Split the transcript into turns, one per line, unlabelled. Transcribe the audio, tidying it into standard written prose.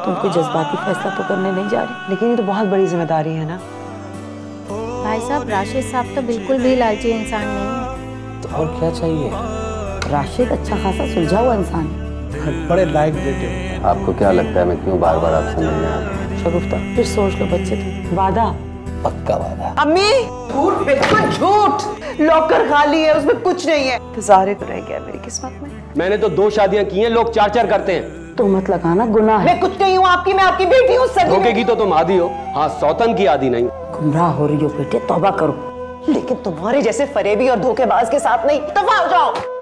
तुम कोई जज्बाती फैसला तो करने नहीं जा रही।
लेकिन ये तो बहुत बड़ी जिम्मेदारी है ना।
भाई साहब, राशिद साहब तो बिल्कुल भी लालची इंसान नहीं है।
तो और क्या चाहिए?
राशिद अच्छा खासा सुलझा हुआ इंसान है,
बड़े लायक बेटे।
आपको क्या लगता है मैं क्यों बार बार आपसे मिलने आता हूं?
शगुफ्ता फिर सोच लो बच्चे, तुम
वादा।
पक्का वादा।
अम्मी झूठ, बिल्कुल झूठ। लॉकर खाली है, उसमें कुछ नहीं है। इंतजार तो रह गया मेरी किस्मत में।
मैंने तो 2 शादियां की हैं, लोग 4-4 करते हैं।
तो मत लगाना, गुनाह है।
मैं कुछ नहीं हूँ आपकी, मैं आपकी बेटी हूँ।
धोखे की तो तुम आदी हो, हाँ सौतन की आदी नहीं।
गुमराह हो रही हो बेटे, तौबा करो।
लेकिन तुम्हारे जैसे फरेबी और धोखेबाज के साथ नहीं। दफा हो जाओ।